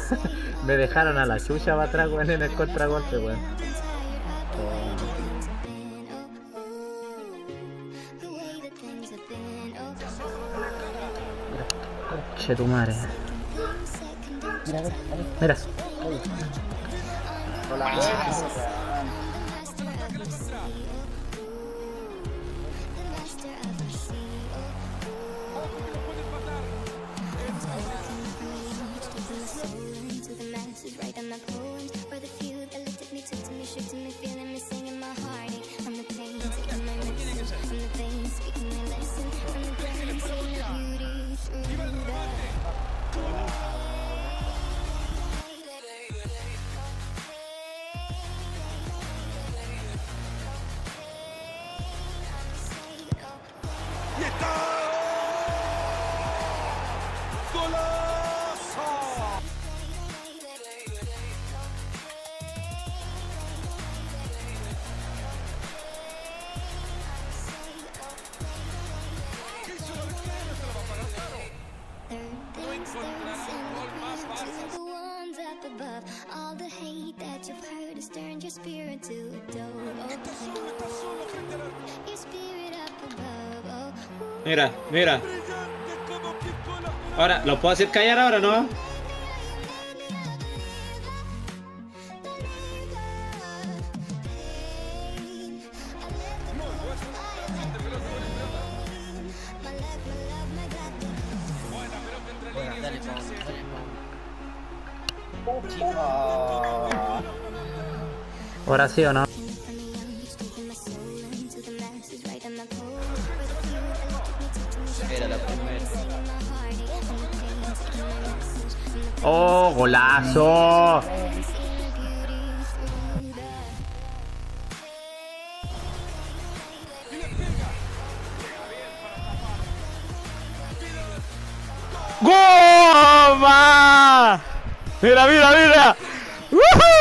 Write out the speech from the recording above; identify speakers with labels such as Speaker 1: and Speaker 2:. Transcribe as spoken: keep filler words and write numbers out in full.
Speaker 1: Me dejaron a la chucha para atrás, weón, en el contragolpe, weón. Che tu madre. Mira.
Speaker 2: Mira, mira. Ahora, ¿lo puedo hacer callar ahora, no?
Speaker 1: Ahora sí o no.
Speaker 3: Era la primera.
Speaker 1: ¡Oh, golazo! ¡Goma! Mira, mira, mira. ¡Woohoo!